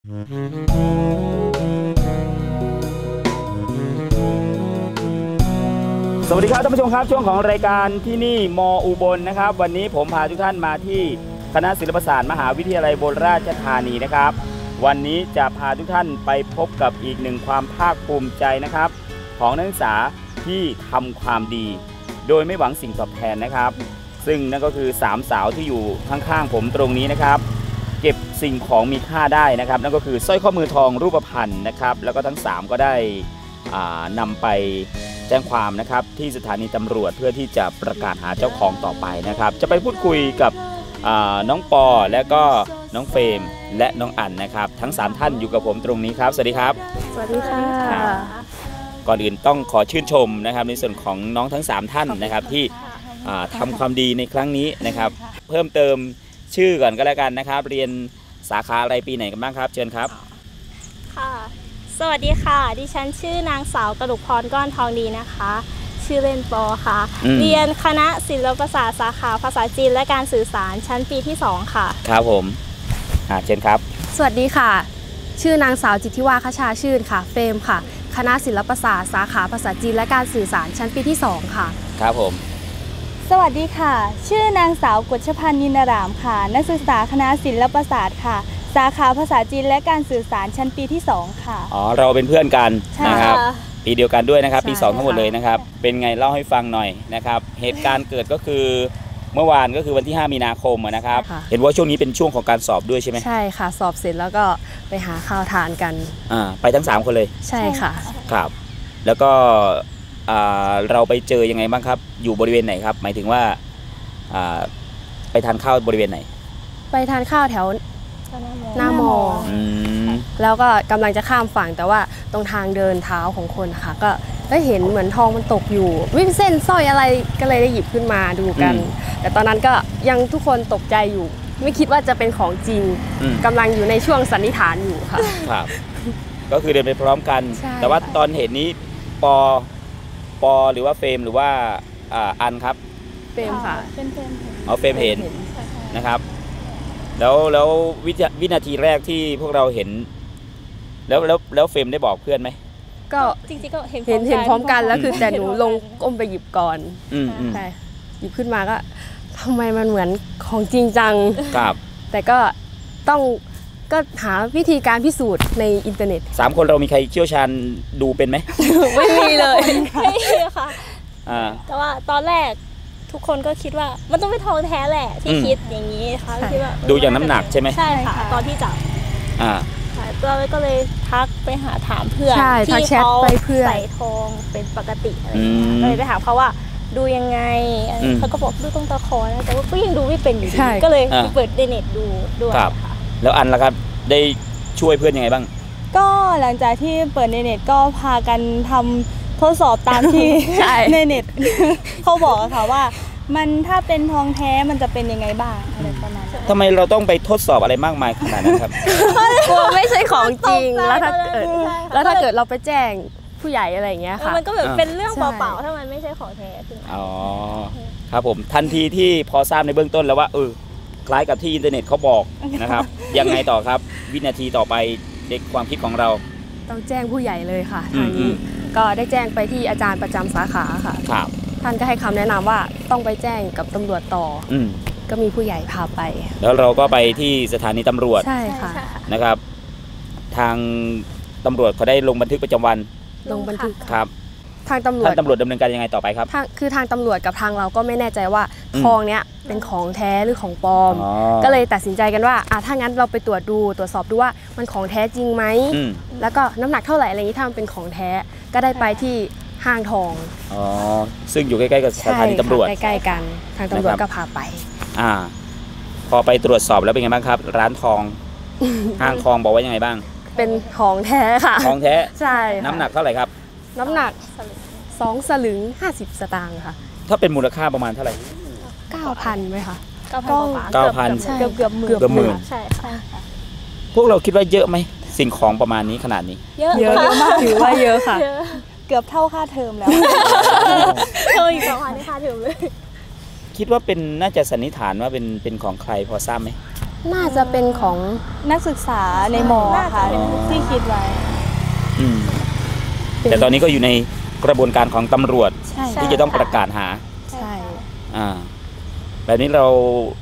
สวัสดีครับท่านผู้ชมครับช่วงของรายการที่นี่มอุบลนะครับวันนี้ผมพาทุกท่านมาที่คณะศิลปศาสตร์มหาวิทยาลัยอุบลราชธานีนะครับวันนี้จะพาทุกท่านไปพบกับอีกหนึ่งความภาคภูมิใจนะครับของนักศึกษาที่ทำความดีโดยไม่หวังสิ่งตอบแทนนะครับซึ่งนั่นก็คือ3สาวที่อยู่ข้างๆผมตรงนี้นะครับเก็บสิ่งของมีค่าได้นะครับนั่นก็คือสร้อยข้อมือทองรูปพรรณนะครับแล้วก็ทั้ง3ก็ได้นำไปแจ้งความนะครับที่สถานีตำรวจเพื่อที่จะประกาศหาเจ้าของต่อไปนะครับจะไปพูดคุยกับน้องปอและก็น้องเฟรมและน้องอั๋นนะครับทั้ง3ท่านอยู่กับผมตรงนี้ครับสวัสดีครับสวัสดีค่ะก่อนอื่นต้องขอชื่นชมนะครับในส่วนของน้องทั้ง3ท่านนะครับที่ทำความดีในครั้งนี้นะครับเพิ่มเติมชื่อก่อนก็แล้วกันนะครับเรียนสาขาอะไรปีไหนกันบ้างครับเชิญครับค่ะสวัสดีค่ะดิฉันชื่อนางสาวกฤษพรก้อนทองดีนะคะชื่อเล่นปอค่ะเรียนคณะศิลปศาสตร์สาขาภาษาจีนและการสื่อสารชั้นปีที่2ค่ะครับผมเชิญครับสวัสดีค่ะชื่อนางสาวจิตทิวาคชาชื่นค่ะเฟรมค่ะคณะศิลปศาสตร์สาขาภาษาจีนและการสื่อสารชั้นปีที่2ค่ะครับผมสวัสดีค่ะชื่อนางสาวกฤษพันธ์นินรามค่ะนักศึกษาคณะศิลปศาสตร์ค่ะสาขาภาษาจีนและการสื่อสารชั้นปีที่2ค่ะอ๋อเราเป็นเพื่อนกันนะครับปีเดียวกันด้วยนะครับปี2ทั้งหมดเลยนะครับเป็นไงเล่าให้ฟังหน่อยนะครับเหตุการณ์เกิดก็คือเมื่อวานก็คือวันที่5มีนาคมนะครับเห็นว่าช่วงนี้เป็นช่วงของการสอบด้วยใช่ไหมใช่ค่ะสอบเสร็จแล้วก็ไปหาข้าวทานกันไปทั้ง3คนเลยใช่ค่ะครับแล้วก็เราไปเจอยังไงบ้างครับอยู่บริเวณไหนครับหมายถึงว่าไปทานข้าวบริเวณไหนไปทานข้าวแถวหน้ามอแล้วก็กำลังจะข้ามฝั่งแต่ว่าตรงทางเดินเท้าของคนค่ะก็ได้เห็นเหมือนทองมันตกอยู่วิ่งเส้นสร้อยอะไรก็เลยได้หยิบขึ้นมาดูกันแต่ตอนนั้นก็ยังทุกคนตกใจอยู่ไม่คิดว่าจะเป็นของจริงกำลังอยู่ในช่วงสันนิษฐานอยู่ค่ะครับก็คือเดินไปพร้อมกันแต่ว่าตอนเห็นนี้ปอหรือว่าเฟรมหรือว่าอันครับเฟรมค่ะเป็นเฟรมเฟรมเห็นนะครับแล้ววินาทีแรกที่พวกเราเห็นแล้วเฟรมได้บอกเพื่อนไหมก็จริงๆก็เห็นพร้อมกันแล้วคือแต่หนูลงก้มไปหยิบก่อนใช่หยิบขึ้นมาก็ทำไมมันเหมือนของจริงจังครับแต่ก็ต้องก็หาวิธีการพิสูจน์ในอินเทอร์เน็ต 3คนเรามีใครเชี่ยวชาญดูเป็นไหมไม่มีเลยไม่มีค่ะแต่ว่าตอนแรกทุกคนก็คิดว่ามันต้องเป็นทองแท้แหละที่คิดอย่างนี้ค่ะคิดว่าดูอย่างน้ำหนักใช่ไหมใช่ค่ะตอนที่จับก็เลยทักไปหาถามเพื่อนที่เขาใส่ทองเป็นปกติอะไรก็เลยไปถามเขาว่าดูยังไงเขาก็บอกดูตรงตะขอนะแต่ว่าก็ยังดูไม่เป็นอยู่ดีก็เลยเปิดเน็ตดูด้วยค่ะแล้วอันล่ะครับได้ช่วยเพื่อนยังไงบ้างก็หลังจากที่เปิดในเน็ตก็พากันทำทดสอบตามที่ในเน็ตเขาบอกค่ะว่ามันถ้าเป็นทองแท้มันจะเป็นยังไงบ้างอะไรประมาณนั้นทำไมเราต้องไปทดสอบอะไรมากมายขนาดนั้นครับกลัวไม่ใช่ของจริงแล้วถ้าเกิดเราไปแจ้งผู้ใหญ่อะไรอย่างเงี้ยค่ะมันก็แบบเป็นเรื่องเปล่าๆถ้ามันไม่ใช่ของแท้อ๋อครับผมทันทีที่พอทราบในเบื้องต้นแล้วว่าคล้ายกับที่อินเทอร์เน็ตเขาบอกนะครับยังไงต่อครับวินาทีต่อไปเด็กความคิดของเราต้องแจ้งผู้ใหญ่เลยค่ะทางนี้ก็ได้แจ้งไปที่อาจารย์ประจำสาขาค่ะครับท่านก็ให้คำแนะนำว่าต้องไปแจ้งกับตำรวจต่อก็มีผู้ใหญ่พาไปแล้วเราก็ไปที่สถานีตำรวจใช่ค่ะนะครับทางตำรวจเขาได้ลงบันทึกประจำวันลงบันทึกครับทางตำรวจดำเนินการยังไงต่อไปครับคือทางตำรวจกับทางเราก็ไม่แน่ใจว่าทองเนี้ยเป็นของแท้หรือของปลอมก็เลยตัดสินใจกันว่าถ้างั้นเราไปตรวจสอบดูว่ามันของแท้จริงไหมแล้วก็น้ำหนักเท่าไหร่อะไรอย่างนี้ถ้ามันเป็นของแท้ก็ได้ไปที่ห้างทองซึ่งอยู่ใกล้ๆกับสถานีตำรวจใกล้ๆกันทางตำรวจก็พาไปพอไปตรวจสอบแล้วเป็นไงบ้างครับร้านทองห้างทองบอกว่ายังไงบ้างเป็นของแท้ค่ะของแท้ใช่น้ำหนักเท่าไหร่ครับน้ำหนัก2 สลึง50 สตางค์ค่ะถ้าเป็นมูลค่าประมาณเท่าไหร่ 9,000 ไหมคะ 9,000 เกือบหมื่นใช่ค่ะพวกเราคิดว่าเยอะไหมสิ่งของประมาณนี้ขนาดนี้เยอะมากถือว่าเยอะค่ะเกือบเท่าค่าเทอมแล้วอีก2,000ค่าเทอมเลยคิดว่าเป็นน่าจะสันนิษฐานว่าเป็นของใครพอทราบไหมน่าจะเป็นของนักศึกษาในมอค่ะที่คิดไว้แต่ตอนนี้ก็อยู่ในกระบวนการของตำรวจที่จะต้องประกาศหาใช่แบบนี้เรา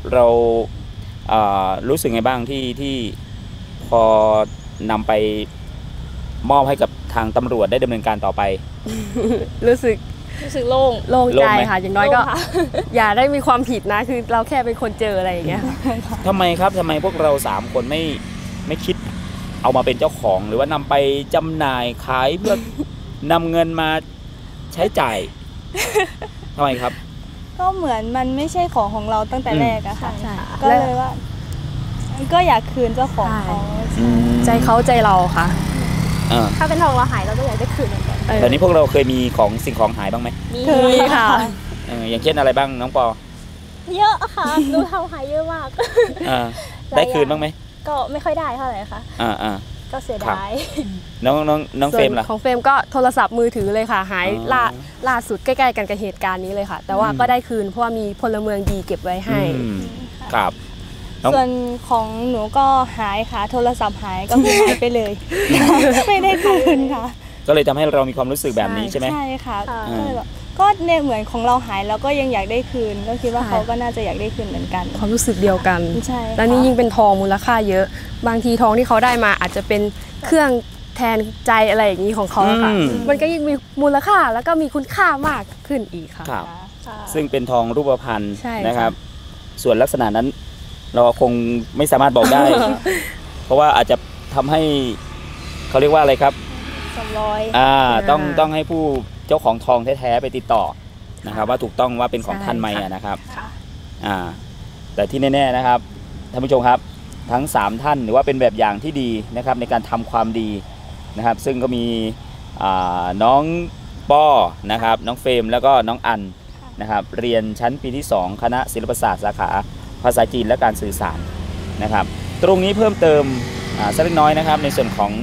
รู้สึกไงบ้างที่พอนำไปมอบให้กับทางตำรวจได้ดำเนินการต่อไปรู้สึกโล่งใจค่ะอย่างน้อยก็อย่าได้มีความผิดนะคือเราแค่เป็นคนเจออะไรอย่างเงี้ยทำไมพวกเรา3 คนไม่คิดเอามาเป็นเจ้าของหรือว่านำไปจำหน่ายขายเพื่อนำเงินมาใช้จ่ายทำไมครับก็เหมือนมันไม่ใช่ของเราตั้งแต่แรกอะค่ะก็เลยว่าก็อยากคืนเจ้าของเขาใจเขาใจเราค่ะถ้าเป็นทองเราหายเราก็อยากได้คืนเหมือนกันแบบนี้พวกเราเคยมีสิ่งของหายบ้างไหมมีค่ะอย่างเช่นอะไรบ้างน้องปอเยอะค่ะดูทำหายเยอะมากได้คืนบ้างไหมก็ไม่ค่อยได้เท่าไหร่ค่ะก็เสียดายน้องเฟรมล่ะของเฟรมก็โทรศัพท์มือถือเลยค่ะหายล่าสุดใกล้ๆกันกับเหตุการณ์นี้เลยค่ะแต่ว่าก็ได้คืนเพราะว่ามีพลเมืองดีเก็บไว้ให้ครับส่วนของหนูก็หายค่ะโทรศัพท์หายก็คือหายไปเลยไม่ได้คืนค่ะก็เลยทำให้เรามีความรู้สึกแบบนี้ใช่ไหมใช่ค่ะก็เนี่ยเหมือนของเราหายแล้วก็ยังอยากได้คืนก็คิดว่าเขาก็น่าจะอยากได้คืนเหมือนกันความรู้สึกเดียวกันใช่แล้วนี่ยิ่งเป็นทองมูลค่าเยอะบางทีทองที่เขาได้มาอาจจะเป็นเครื่องแทนใจอะไรอย่างนี้ของเขาค่ะมันก็ยิ่งมีมูลค่าแล้วก็มีคุณค่ามากขึ้นอีกค่ะซึ่งเป็นทองรูปพรรณนะครับส่วนลักษณะนั้นเราคงไม่สามารถบอกได้ เพราะว่าอาจจะทำให้เขาเรียกว่าอะไรครับสำรอยต้องให้ผู้เจ้าของทองแท้ๆไปติดต่อนะครับว่าถูกต้องว่าเป็นของท่านไหมนะครับแต่ที่แน่ๆนะครับท่านผู้ชมครับทั้ง3ท่านหรือว่าเป็นแบบอย่างที่ดีนะครับในการทำความดีนะครับซึ่งก็มีน้องป้อนะครับน้องเฟรมแล้วก็น้องอันนะครับเรียนชั้นปีที่2คณะศิลปศาสตร์สาขาภาษาจีนและการสื่อสารนะครับตรงนี้เพิ่มเติมสักเล็กน้อยนะครับในส่วนของ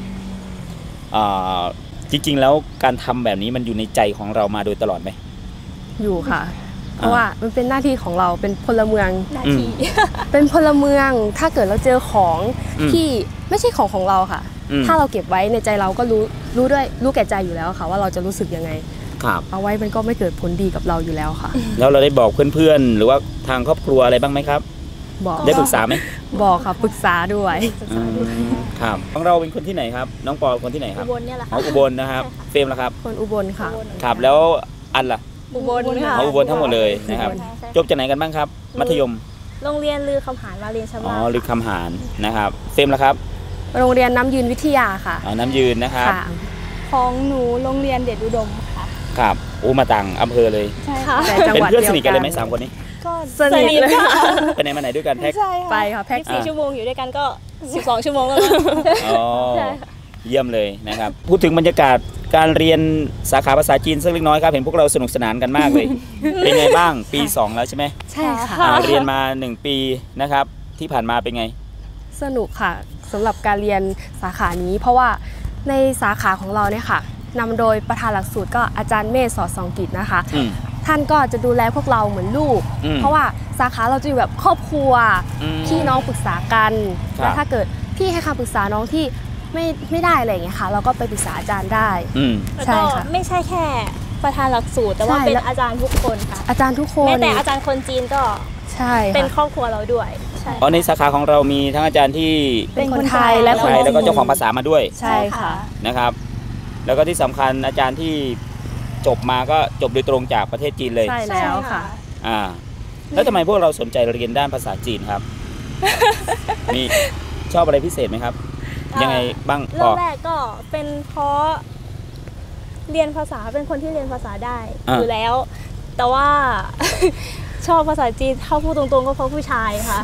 จริงๆแล้วการทำแบบนี้มันอยู่ในใจของเรามาโดยตลอดไหมอยู่ค่ะเพราะว่ามันเป็นหน้าที่ของเราเป็นพลเมืองเป็นพลเมืองถ้าเกิดเราเจอของที่ไม่ใช่ของเราค่ะถ้าเราเก็บไว้ในใจเราก็รู้แก่ใจอยู่แล้วค่ะว่าเราจะรู้สึกยังไงเอาไว้มันก็ไม่เกิดผลดีกับเราอยู่แล้วค่ะแล้วเราได้บอกเพื่อนๆหรือว่าทางครอบครัวอะไรบ้างไหมครับบอกได้ปรึกษาไหมบอกค่ะปรึกษาด้วยครับของเราเป็นคนที่ไหนครับน้องปอคนที่ไหนครับอุบลเนี่ยแหละค่ะอุบลนะครับเฟรมล่ะครับคนอุบลค่ะครับแล้วอันล่ะอุบลค่ะอุบลทั้งหมดเลยนะครับจบจากไหนกันบ้างครับมัธยมโรงเรียนลือคำหารมาเรียนชมาลือคำหารนะครับเฟรมล่ะครับโรงเรียนน้ำยืนวิทยาค่ะน้ำยืนนะครับของหนูโรงเรียนเดชอุดมค่ะครับมาต่างอำเภอเลยใช่ค่ะเป็นเพื่อนสนิทกันเลยไหม3 คนนี้ก็สนิทค่ะไปไหนมาไหนด้วยกันแพ็คไปค่ะแพ็ค 4 ชั่วโมงอยู่ด้วยกันก็12 ชั่วโมงแล้วเยี่ยมเลยนะครับพูดถึงบรรยากาศการเรียนสาขาภาษาจีนสักเล็กน้อยครับเห็นพวกเราสนุกสนานกันมากเลยเป็นไงบ้างปี2แล้วใช่ไหมใช่ค่ะเรียนมา1 ปีนะครับที่ผ่านมาเป็นไงสนุกค่ะสำหรับการเรียนสาขานี้เพราะว่าในสาขาของเราเนี่ยค่ะนำโดยประธานหลักสูตรก็อาจารย์เมธ สอดส่องกิจนะคะท่านก็จะดูแลพวกเราเหมือนลูกเพราะว่าสาขาเราจะอยู่แบบครอบครัวพี่น้องปรึกษากันแล้วถ้าเกิดพี่ให้คำปรึกษาน้องที่ไม่ได้อะไรอย่างเงี้ยค่ะเราก็ไปปรึกษาอาจารย์ได้ใช่ค่ะไม่ใช่แค่ประธานหลักสูตรแต่ว่าเป็นอาจารย์ทุกคนค่ะอาจารย์ทุกคนแม้แต่อาจารย์คนจีนก็ใช่เป็นครอบครัวเราด้วยเพราะในสาขาของเรามีทั้งอาจารย์ที่เป็นคนไทยและแล้วก็เจ้าของภาษามาด้วยใช่ค่ะนะครับแล้วก็ที่สำคัญอาจารย์ที่จบมาก็จบโดยตรงจากประเทศจีนเลยใช่แล้วค่ะแล้วทำไมพวกเราสนใจเรียนด้านภาษาจีนครับมีชอบอะไรพิเศษไหมครับยังไงบ้างเริ่มแรกก็เป็นเพราะเรียนภาษาเป็นคนที่เรียนภาษาได้อยู่แล้วแต่ว่าชอบภาษาจีนถ้าพูดตรงๆก็เพราะผู้ชายค่ะ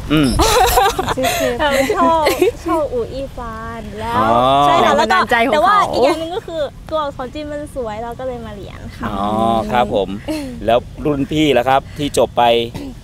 ชอบอู่อีฟานแล้วใช่ค่ะแล้วก็แต่ว่าอีกอย่างหนึ่งก็คือตัวอักษรจีนมันสวยเราก็เลยมาเรียนค่ะครับผมแล้วรุ่นพี่ล่ะครับที่จบไป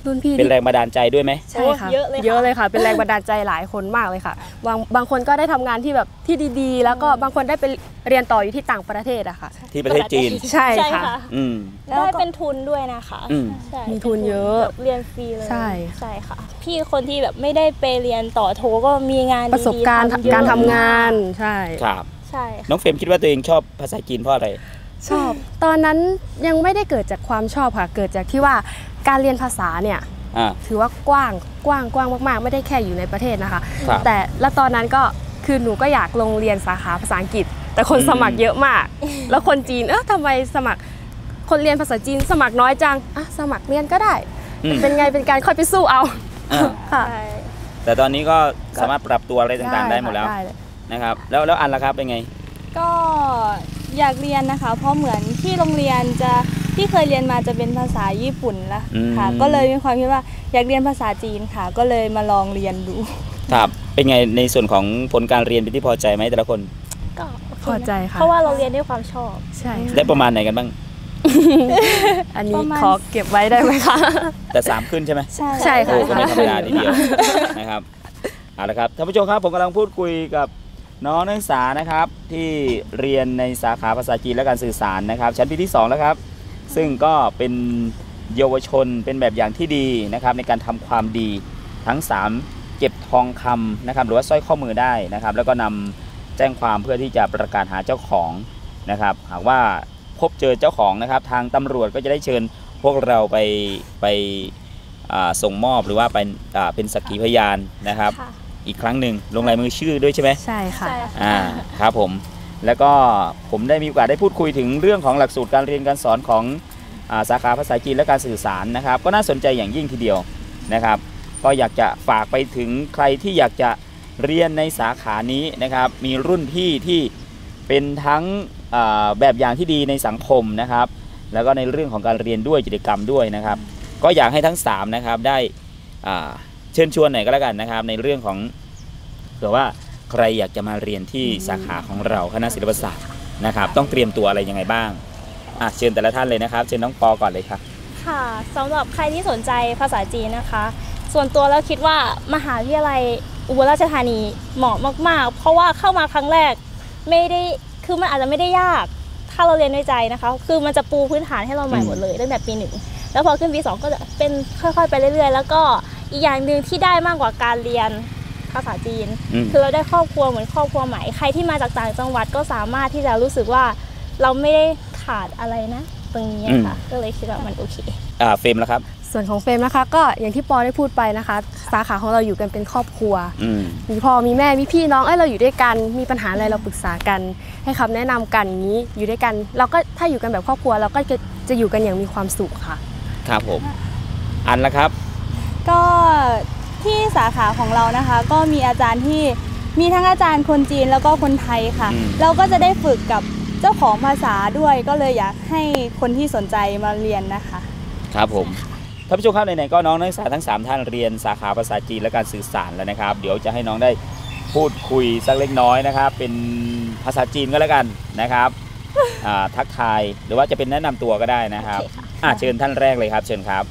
รุ่นพี่เป็นแรงบันดาลใจด้วยไหมใช่ค่ะเยอะเลยค่ะเยอะเลยค่ะเป็นแรงบันดาลใจหลายคนมากเลยค่ะบางคนก็ได้ทำงานที่แบบที่ดีๆ แล้วก็บางคนได้ไปเรียนต่ออยู่ที่ต่างประเทศอะค่ะที่ประเทศจีนใช่ค่ะอืมได้เป็นทุนด้วยนะคะ ใช่มีทุนเยอะแบบเรียนฟรีเลยใช่ใช่ค่ะ พี่คนที่แบบไม่ได้ไปเรียนต่อโทก็มีงานดีๆประสบการณ์ทำเยอะการทำงานใช่ครับใช่ค่ะน้องเฟรมคิดว่าตัวเองชอบภาษาจีนเพราะอะไรชอบตอนนั้นยังไม่ได้เกิดจากความชอบค่ะเกิดจากที่ว่าการเรียนภาษาเนี่ย ถือว่ากว้างมากๆไม่ได้แค่อยู่ในประเทศนะคะครับแต่แล้วตอนนั้นก็คือหนูก็อยากลงเรียนสาขาภาษาอังกฤษ แต่คนสมัครเยอะมาก แล้วคนจีนทำไมสมัครคนเรียนภาษาจีนสมัครน้อยจังสมัครเรียนก็ได้ เป็นไงเป็นการค่อยไปสู้เอา ค่ะใช่แต่ตอนนี้ก็สามารถปรับตัวอะไรต่างๆได้หมดแล้วได้เลยนะครับแล้วอันล่ะครับเป็นไงก็อยากเรียนนะคะ เพราะเหมือนที่โรงเรียนที่เคยเรียนมาจะเป็นภาษาญี่ปุ่นละค่ะ ก็เลยมีความคิดว่าอยากเรียนภาษาจีนค่ะ ก็เลยมาลองเรียนดูครับเป็นไงในส่วนของผลการเรียนเป็นที่พอใจไหมแต่ละคนก็โอเคพอใจค่ะเพราะว่าเราเรียนด้วยความชอบใช่ค่ะได้ประมาณไหนกันบ้างอันนี้ประมาณขอเก็บไว้ได้ไหมคะแต่ 3 ขึ้นใช่ไหมใช่ค่ะโอ้ก็ไม่ธรรมดาทีเดียวนะครับเอาละครับท่านผู้ชมครับผมกำลังพูดคุยกับน้องนักศึกษานะครับที่เรียนในสาขาภาษาจีนและการสื่อสารนะครับ ชั้นปีที่2แล้วครับซึ่งก็เป็นเยาวชนเป็นแบบอย่างที่ดีนะครับในการทำความดีทั้ง 3 เก็บทองคำนะครับหรือว่าสร้อยข้อมือได้นะครับ แล้วก็นำแจ้งความเพื่อที่จะประกาศหาเจ้าของนะครับหากว่าพบเจอเจ้าของนะครับทางตำรวจก็จะได้เชิญพวกเราไปส่งมอบหรือว่าเป็นสักขีพยานนะครับค่ะอีกครั้งหนึ่งลงลายมือชื่อด้วยใช่ไหมใช่ค่ะใช่ค่ะครับผมแล้วก็ผมได้มีโอกาสได้พูดคุยถึงเรื่องของหลักสูตรการเรียนการสอนของสาขาภาษาจีนและการสื่อสารนะครับ ก็น่าสนใจอย่างยิ่งทีเดียวนะครับ ก็อยากจะฝากไปถึงใครที่อยากจะเรียนในสาขานี้นะครับ มีรุ่นพี่ที่เป็นทั้งแบบอย่างที่ดีในสังคมนะครับ แล้วก็ในเรื่องของการเรียนด้วยกิจกรรมด้วยนะครับ ก็อยากให้ทั้ง3นะครับได้เชิญชวนหน่อยก็แล้วกันนะครับในเรื่องของเผื่อว่าใครอยากจะมาเรียนที่สาขาของเราคณะศิลปศาสตร์นะครับ ต้องเตรียมตัวอะไรยังไงบ้างเชิญแต่ละท่านเลยนะครับเชิญน้องปอก่อนเลยครับค่ะสำหรับใครที่สนใจภาษาจีนนะคะ ส่วนตัวแล้วคิดว่ามหาวิทยาลัยอุบลราชธานีเหมาะมากๆ เพราะว่าเข้ามาครั้งแรกไม่ได้คือมันอาจจะไม่ได้ยากถ้าเราเรียนด้วยใจนะคะ คือมันจะปูพื้นฐานให้เราใหม่หมดเลยตั้งแต่ปี 1แล้วพอขึ้นปี 2ก็จะเป็นค่อยๆไปเรื่อยๆแล้วก็อีกอย่างหนึ่งที่ได้มากกว่าการเรียนภาษาจีนคือเราได้ครอบครัวเหมือนครอบครัวใหม่ใครที่มาจากต่างจังหวัดก็สามารถที่จะรู้สึกว่าเราไม่ได้ขาดอะไรนะตรงนี้ค่ะก็เลยคิดว่ามันโอเคเฟรมแล้วครับส่วนของเฟรมนะคะก็อย่างที่ปอได้พูดไปนะคะ สาขาของเราอยู่กันเป็นครอบครัวมีพ่อมีแม่มีพี่น้องเราอยู่ด้วยกันมีปัญหาอะไรเราปรึกษากันให้คำแนะนำกันอย่างนี้อยู่ด้วยกันเราก็ถ้าอยู่กันแบบครอบครัวเราก็จะอยู่กันอย่างมีความสุขค่ะครับผมอันละครับก็ที่สาขาของเรานะคะก็มีอาจารย์ที่มีทั้งอาจารย์คนจีนแล้วก็คนไทยค่ะเราก็จะได้ฝึกกับเจ้าของภาษาด้วยก็เลยอยากให้คนที่สนใจมาเรียนนะคะครับผมท่านผู้ชมครับไหนๆก็น้องนักศึกษาทั้ง3ท่านเรียนสาขาภาษาจีนและการสื่อสารแล้วนะครับเดี๋ยวจะให้น้องได้พูดคุยสักเล็กน้อยนะครับเป็นภาษาจีนก็แล้วกันนะครับทักทายหรือว่าจะเป็นแนะนำตัวก็ได้นะครับเชิญท่านแรกเลยครับเชิญครับ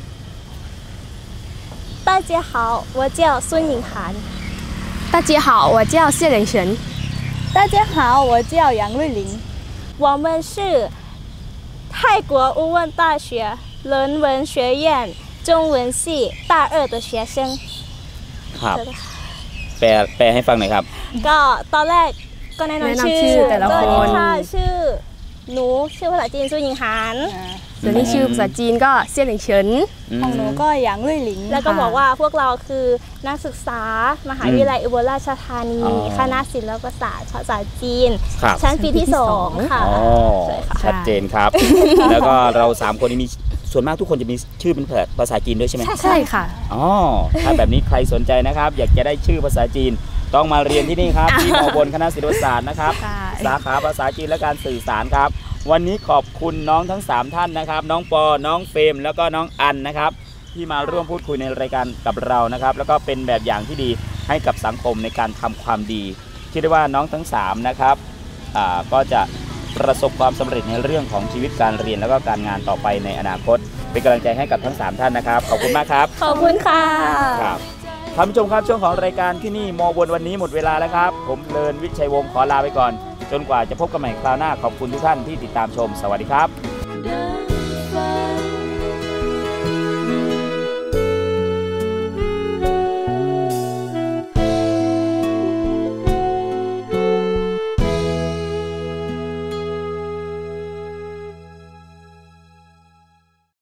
大家好我叫孙颖涵大家好我叫谢玲璇大家好我叫杨瑞玲我们是泰国乌汶大学人文学院中文系大2的学生ครับแปลให้ฟังหน่อยครับก็ตอนแรกก็แนะนำชื่อแต่ละคนชื่อหนูชื่อภาษาจีนซุยหญิงหานส่วนนี้ชื่อภาษาจีนก็เซี่ยหลิงเฉินของหนูก็หยางลุยหลิงแล้วก็บอกว่าพวกเราคือนักศึกษามหาวิทยาลัยอุบลราชธานีคณะศิลปศาสตร์ภาษาจีนชั้นปีที่2ค่ะชัดเจนครับแล้วก็เรา3คนนี้มีส่วนมากทุกคนจะมีชื่อเป็นภาษาจีนด้วยใช่ไหมใช่ค่ะถ้าแบบนี้ใครสนใจนะครับอยากจะได้ชื่อภาษาจีนต้องมาเรียนที่นี่ครับที่ม.บนคณะศิลปศาสตร์นะครับสาขาภาษาจีนและการสื่อสารครับวันนี้ขอบคุณน้องทั้ง3ท่านนะครับน้องปอน้องเฟรมแล้วก็น้องอันนะครับที่มาร่วมพูดคุยในรายการกับเรานะครับแล้วก็เป็นแบบอย่างที่ดีให้กับสังคมในการทำความดีคิดได้ว่าน้องทั้ง3นะครับก็จะประสบความสำเร็จในเรื่องของชีวิตการเรียนแล้วก็การงานต่อไปในอนาคตเป็นกำลังใจให้กับทั้ง3ท่านนะครับขอบคุณมากครับขอบคุณค่ะครับท่านผู้ชมครับช่วงของรายการที่นี่มวนวันนี้หมดเวลาแล้วครับผมเพลินวิชัยวงศ์ขอลาไปก่อนจนกว่าจะพบกันใหม่คราวหน้าขอบคุณทุกท่านที่ติดตามชมสวัสดีครับ